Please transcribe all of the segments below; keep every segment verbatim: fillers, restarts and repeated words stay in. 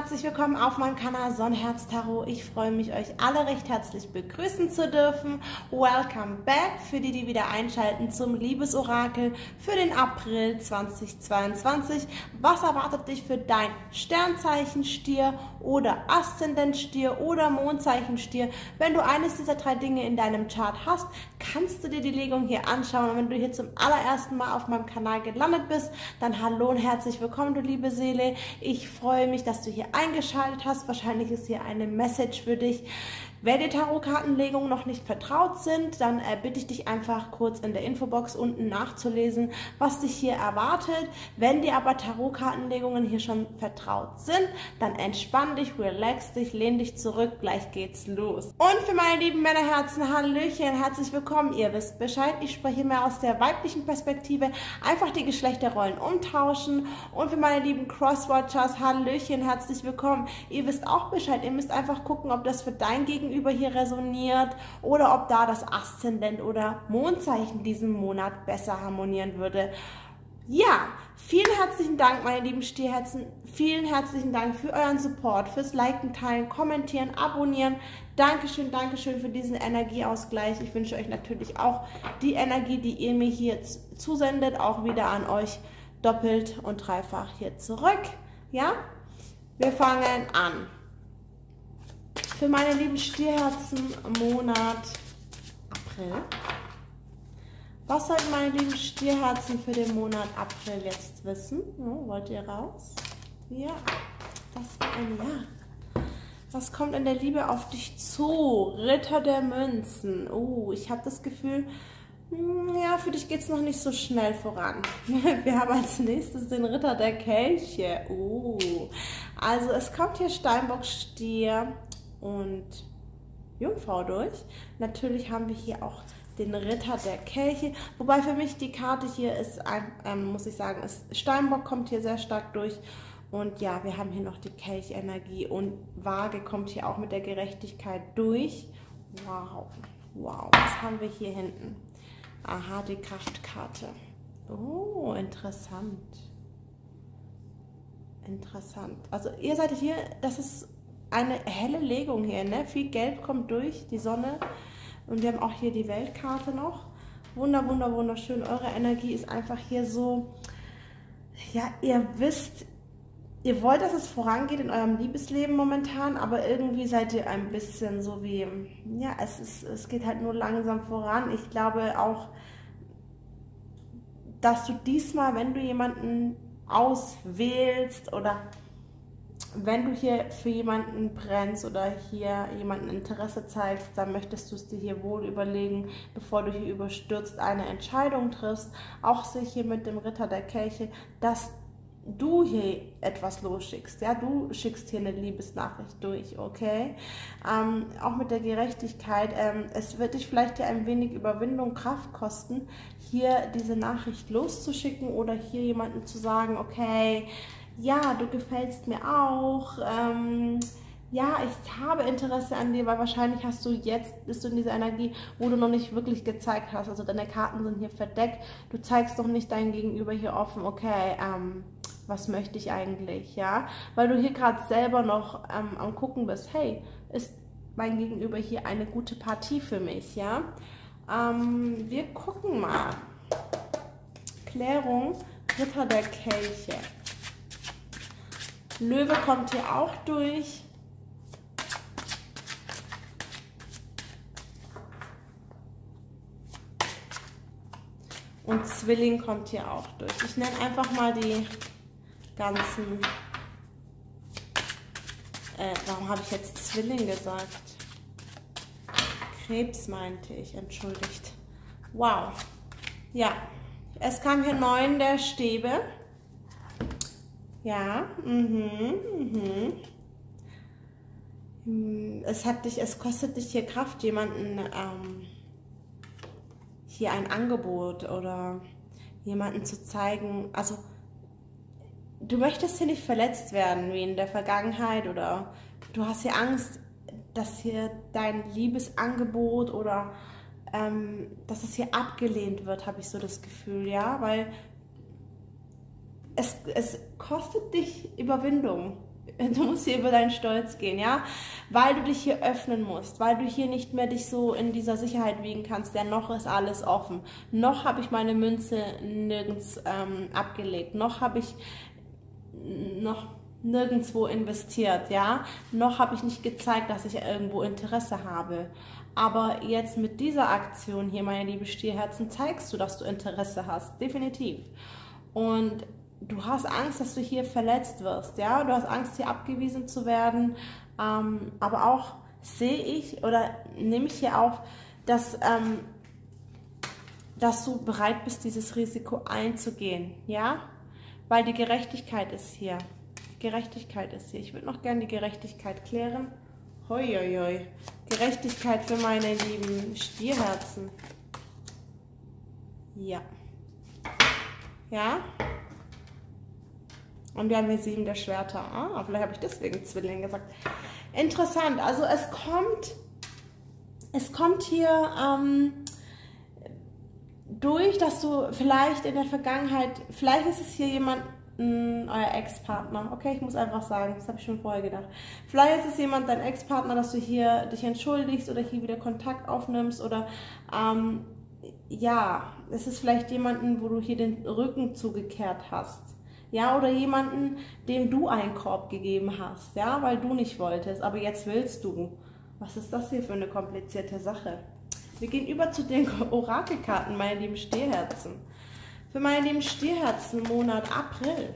herzlich willkommen auf meinem Kanal Sonnenherz Tarot. Ich freue mich, euch alle recht herzlich begrüßen zu dürfen. Welcome back für die, die wieder einschalten zum Liebesorakel für den April zweitausendzweiundzwanzig. Was erwartet dich für dein Sternzeichen Stier oder Aszendent Stier oder Mondzeichen Stier? Wenn du eines dieser drei Dinge in deinem Chart hast, kannst du dir die Legung hier anschauen. Und wenn du hier zum allerersten Mal auf meinem Kanal gelandet bist, dann hallo und herzlich willkommen, du liebe Seele. Ich freue mich, dass du hier eingeschaltet hast. Wahrscheinlich ist hier eine Message für dich. Wer dir Tarotkartenlegungen noch nicht vertraut sind, dann äh, bitte ich dich einfach kurz in der Infobox unten nachzulesen, was dich hier erwartet. Wenn dir aber Tarotkartenlegungen hier schon vertraut sind, dann entspann dich, relax dich, lehn dich zurück, gleich geht's los. Und für meine lieben Männerherzen, hallöchen, herzlich willkommen. Ihr wisst Bescheid, ich spreche mehr aus der weiblichen Perspektive, einfach die Geschlechterrollen umtauschen. Und für meine lieben Crosswatchers, hallöchen, herzlich willkommen. Ihr wisst auch Bescheid, ihr müsst einfach gucken, ob das für dein Gegenüber über hier resoniert oder ob da das Aszendent oder Mondzeichen diesen Monat besser harmonieren würde. Ja, vielen herzlichen Dank, meine lieben Stierherzen. Vielen herzlichen Dank für euren Support, fürs Liken, Teilen, Kommentieren, Abonnieren. Dankeschön, Dankeschön für diesen Energieausgleich. Ich wünsche euch natürlich auch die Energie, die ihr mir hier zusendet, auch wieder an euch doppelt und dreifach hier zurück. Ja, wir fangen an. Für meine lieben Stierherzen Monat April. Was sollten meine lieben Stierherzen für den Monat April jetzt wissen? Oh, wollt ihr raus? Ja, das war ein Ja. Was kommt in der Liebe auf dich zu? Ritter der Münzen. Oh, ich habe das Gefühl, ja, für dich geht es noch nicht so schnell voran. Wir haben als nächstes den Ritter der Kelche. Oh, also es kommt hier Steinbock, Stier und Jungfrau durch. Natürlich haben wir hier auch den Ritter der Kelche, wobei für mich die Karte hier ist, ähm, muss ich sagen, ist Steinbock kommt hier sehr stark durch. Und ja, wir haben hier noch die Kelchenergie und Waage kommt hier auch mit der Gerechtigkeit durch. Wow, wow, was haben wir hier hinten? Aha, die Kraftkarte. Oh, interessant. Interessant. Also ihr seid hier, das ist eine helle Legung hier, ne? Viel Gelb kommt durch, die Sonne. Und wir haben auch hier die Weltkarte noch. Wunder, wunder, wunderschön. Eure Energie ist einfach hier so, ja, ihr wisst, ihr wollt, dass es vorangeht in eurem Liebesleben momentan, aber irgendwie seid ihr ein bisschen so wie, ja, es, ist, es geht halt nur langsam voran. Ich glaube auch, dass du diesmal, wenn du jemanden auswählst oder wenn du hier für jemanden brennst oder hier jemanden Interesse zeigst, dann möchtest du es dir hier wohl überlegen, bevor du hier überstürzt eine Entscheidung triffst. Auch sehe ich hier mit dem Ritter der Kelche, dass du hier etwas losschickst. Ja, du schickst hier eine Liebesnachricht durch, okay? Ähm, auch mit der Gerechtigkeit. Ähm, es wird dich vielleicht hier ein wenig Überwindung, Kraft kosten, hier diese Nachricht loszuschicken oder hier jemanden zu sagen, okay, ja, du gefällst mir auch, ähm, ja, ich habe Interesse an dir, weil wahrscheinlich hast du jetzt, bist du in dieser Energie, wo du noch nicht wirklich gezeigt hast, also deine Karten sind hier verdeckt, du zeigst doch nicht dein Gegenüber hier offen, okay, ähm, was möchte ich eigentlich, ja, weil du hier gerade selber noch ähm, am gucken bist, hey, ist mein Gegenüber hier eine gute Partie für mich, ja, ähm, wir gucken mal, Klärung, Ritter der Kelche. Löwe kommt hier auch durch. Und Zwilling kommt hier auch durch. Ich nenne einfach mal die ganzen... Äh, warum habe ich jetzt Zwilling gesagt? Krebs meinte ich, entschuldigt. Wow. Ja, es kam hier neun der Stäbe. Ja, mhm, mhm. Es hat dich, es kostet dich hier Kraft, jemanden ähm, hier ein Angebot oder jemanden zu zeigen. Also du möchtest hier nicht verletzt werden wie in der Vergangenheit oder du hast hier Angst, dass hier dein Liebesangebot oder ähm, dass es hier abgelehnt wird, habe ich so das Gefühl, ja, weil es, es kostet dich Überwindung, du musst hier über deinen Stolz gehen, ja, weil du dich hier öffnen musst, weil du hier nicht mehr dich so in dieser Sicherheit wiegen kannst, denn noch ist alles offen, noch habe ich meine Münze nirgends ähm, abgelegt, noch habe ich noch nirgendwo investiert, ja, noch habe ich nicht gezeigt, dass ich irgendwo Interesse habe. Aber jetzt mit dieser Aktion hier, meine liebe Stierherzen, zeigst du, dass du Interesse hast, definitiv. Und du hast Angst, dass du hier verletzt wirst, ja, du hast Angst, hier abgewiesen zu werden, ähm, aber auch sehe ich oder nehme ich hier auf, dass, ähm, dass du bereit bist, dieses Risiko einzugehen, ja, weil die Gerechtigkeit ist hier. Gerechtigkeit ist hier. Ich würde noch gerne die Gerechtigkeit klären. Hoi, hoi, hoi. Gerechtigkeit für meine lieben Stierherzen. Ja. Ja. Und wir haben hier sieben der Schwerter. Ah, vielleicht habe ich deswegen Zwilling gesagt. Interessant. Also es kommt, es kommt hier ähm, durch, dass du vielleicht in der Vergangenheit, vielleicht ist es hier jemand, euer Ex-Partner. Okay, ich muss einfach sagen, das habe ich schon vorher gedacht. Vielleicht ist es jemand, dein Ex-Partner, dass du hier dich entschuldigst oder hier wieder Kontakt aufnimmst oder ähm, ja, es ist vielleicht jemanden, wo du hier den Rücken zugekehrt hast. Ja, oder jemanden, dem du einen Korb gegeben hast, ja, weil du nicht wolltest, aber jetzt willst du. Was ist das hier für eine komplizierte Sache? Wir gehen über zu den Orakelkarten, meine lieben Stierherzen. Für meine lieben Stierherzen, Monat April.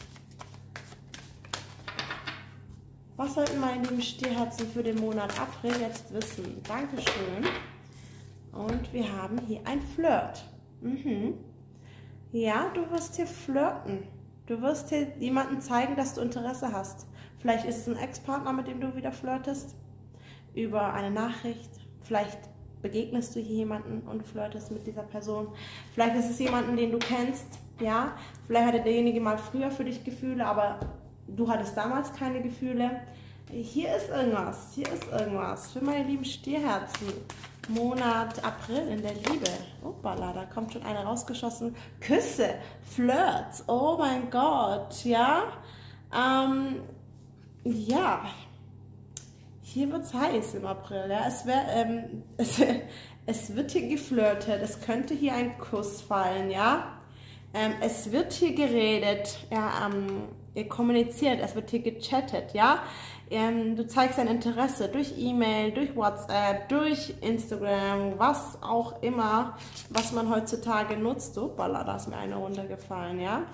Was sollten meine lieben Stierherzen für den Monat April jetzt wissen? Dankeschön. Und wir haben hier ein Flirt. Mhm. Ja, du wirst hier flirten. Du wirst hier jemandem zeigen, dass du Interesse hast. Vielleicht ist es ein Ex-Partner, mit dem du wieder flirtest. Über eine Nachricht. Vielleicht begegnest du hier jemanden und flirtest mit dieser Person. Vielleicht ist es jemanden, den du kennst, ja. Vielleicht hatte derjenige mal früher für dich Gefühle, aber du hattest damals keine Gefühle. Hier ist irgendwas, hier ist irgendwas. Für meine lieben Stierherzen, Monat April in der Liebe. Hoppala, da kommt schon einer rausgeschossen. Küsse, Flirts, oh mein Gott, ja. Ähm, ja. Hier wird es heiß im April, ja. Es, wär, ähm, es, es wird hier geflirtet, es könnte hier ein Kuss fallen, ja. Ähm, es wird hier geredet, ja, ähm, kommuniziert, es wird hier gechattet, ja. Ähm, du zeigst dein Interesse durch E-Mail, durch WhatsApp, durch Instagram, was auch immer, was man heutzutage nutzt. Hoppala, da ist mir eine runtergefallen, ja.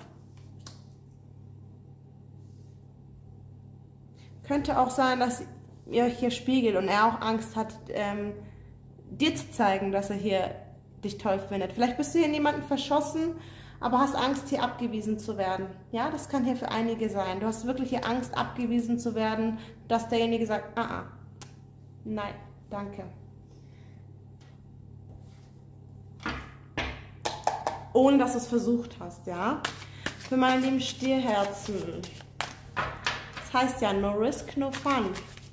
Könnte auch sein, dass ihr euch hier spiegelt und er auch Angst hat, ähm, dir zu zeigen, dass er hier dich toll findet. Vielleicht bist du hier in jemanden verschossen, aber hast Angst, hier abgewiesen zu werden. Ja, das kann hier für einige sein. Du hast wirklich hier Angst, abgewiesen zu werden, dass derjenige sagt, ah, ah, nein, danke. Ohne, dass du es versucht hast, ja. Für meine lieben Stierherzen. Das heißt ja, no risk, no fun.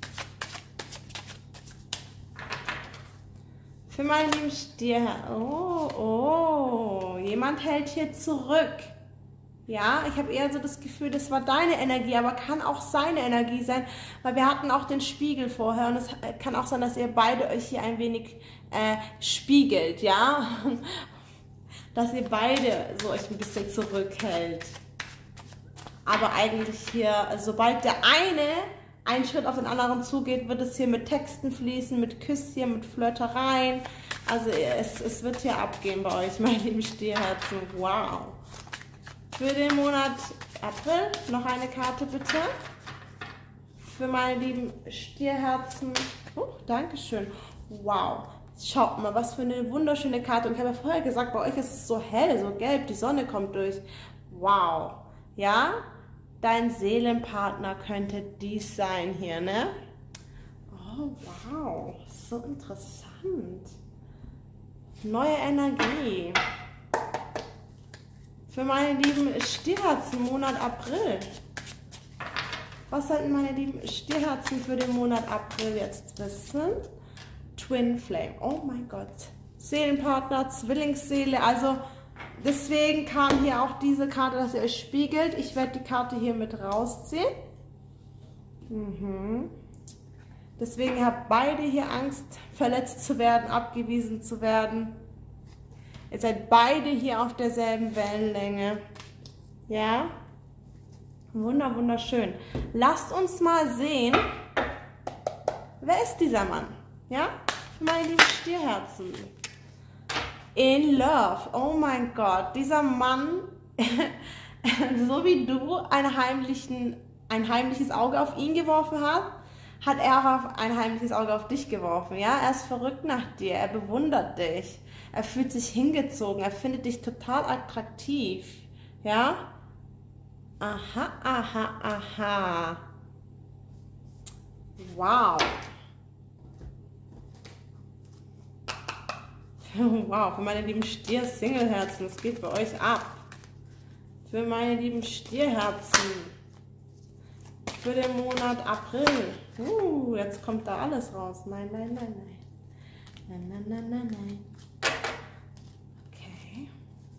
Für meine lieben Stierherzen. Oh, oh, jemand hält hier zurück. Ja, ich habe eher so das Gefühl, das war deine Energie, aber kann auch seine Energie sein, weil wir hatten auch den Spiegel vorher und es kann auch sein, dass ihr beide euch hier ein wenig äh, spiegelt, ja, dass ihr beide so euch ein bisschen zurückhält. Aber eigentlich hier, sobald der eine einen Schritt auf den anderen zugeht, wird es hier mit Texten fließen, mit Küsschen, mit Flirtereien. Also es, es wird hier abgehen bei euch, meine lieben Stierherzen. Wow. Für den Monat April noch eine Karte bitte. Für meine lieben Stierherzen. Oh, Dankeschön. Wow. Schaut mal, was für eine wunderschöne Karte. Und ich habe ja vorher gesagt, bei euch ist es so hell, so gelb, die Sonne kommt durch. Wow. Ja? Dein Seelenpartner könnte dies sein hier, ne? Oh, wow. So interessant. Neue Energie. Für meine lieben Stierherzen, Monat April. Was sollten meine lieben Stierherzen für den Monat April jetzt wissen? Twin Flame. Oh mein Gott. Seelenpartner, Zwillingsseele. Also deswegen kam hier auch diese Karte, dass ihr euch spiegelt. Ich werde die Karte hier mit rausziehen. Mhm. Deswegen habt beide hier Angst, verletzt zu werden, abgewiesen zu werden. Ihr seid beide hier auf derselben Wellenlänge. Ja? Wunder, wunderschön. Lasst uns mal sehen, wer ist dieser Mann? Ja? Meine lieben Stierherzen. In love. Oh mein Gott. Dieser Mann, so wie du einen heimlichen, ein heimliches Auge auf ihn geworfen hast, hat er auch ein heimliches Auge auf dich geworfen. Ja? Er ist verrückt nach dir. Er bewundert dich. Er fühlt sich hingezogen. Er findet dich total attraktiv. Ja? Aha, aha, aha. Wow. Wow, für meine lieben Stier-Single-Herzen, es geht bei euch ab. Für meine lieben Stierherzen. Für den Monat April. Uh, jetzt kommt da alles raus. Nein, nein, nein, nein. Nein, nein, nein, nein, nein. Okay.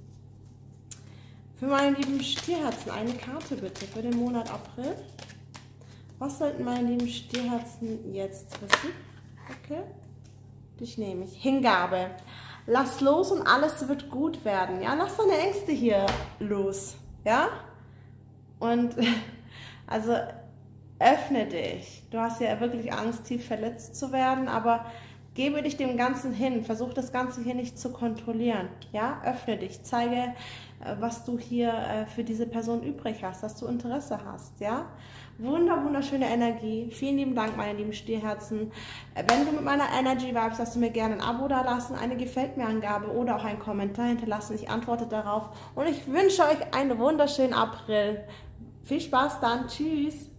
Für meine lieben Stierherzen eine Karte bitte für den Monat April. Was sollten meine lieben Stierherzen jetzt wissen? Okay. Dich nehme ich. Hingabe. Lass los und alles wird gut werden. Ja, lass deine Ängste hier los. Ja? Und also öffne dich. Du hast ja wirklich Angst, tief verletzt zu werden, aber gebe dich dem Ganzen hin. Versuch das Ganze hier nicht zu kontrollieren. Ja? Öffne dich. Zeige, was du hier für diese Person übrig hast, dass du Interesse hast. Ja? Wunder, wunderschöne Energie. Vielen lieben Dank, meine lieben Stierherzen. Wenn du mit meiner Energy vibes, darfst du mir gerne ein Abo da lassen, eine Gefällt mir Angabe oder auch einen Kommentar hinterlassen. Ich antworte darauf und ich wünsche euch einen wunderschönen April. Viel Spaß dann. Tschüss.